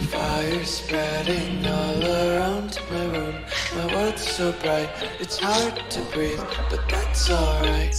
Fire spreading all around my room. My world's so bright, it's hard to breathe, but that's alright.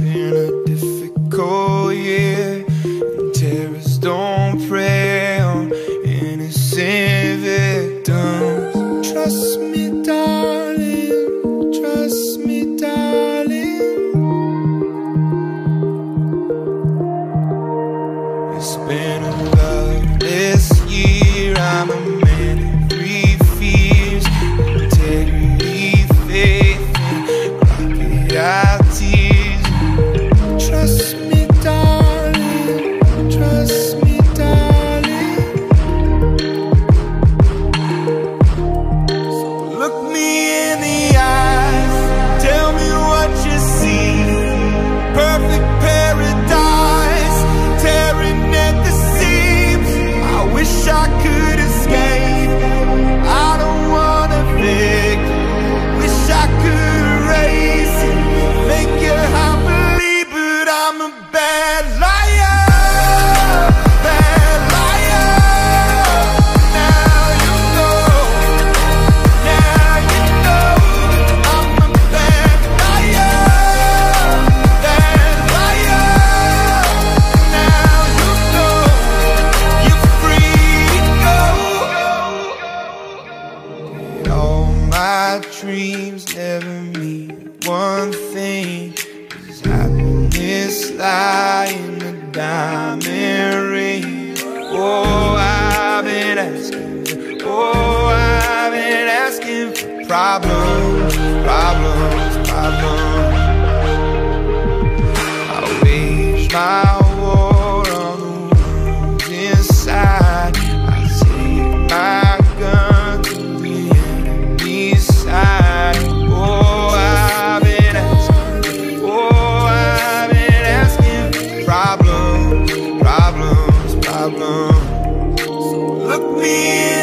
been a difficult year, and terrorists don't prey on innocent victims. Trust me, darling, trust me, darling. It's been a loveless year. I'm a man of three fears: integrity, faith, and crocodile tears. Trust me, darling, trust me, darling. So look me in the eyes, tell me what you see. Perfect paradise, tearing at the seams. I wish I could escape. I don't wanna fake. Wish I could erase it, make your heart believe, but I'm a bad liar, bad liar. Now you know, now you know, I'm a bad liar, bad liar. Now you know, you're free to go. And all my dreams never mean one thing, 'cause happiness lie in the diamond ring. Oh, I've been asking, oh, I've been asking for problems, problems, problems. I wage my war on the ones inside. I take my gun to the enemy's side. Oh, I've been asking, oh, I've been asking for problems, problems, problems. So look me in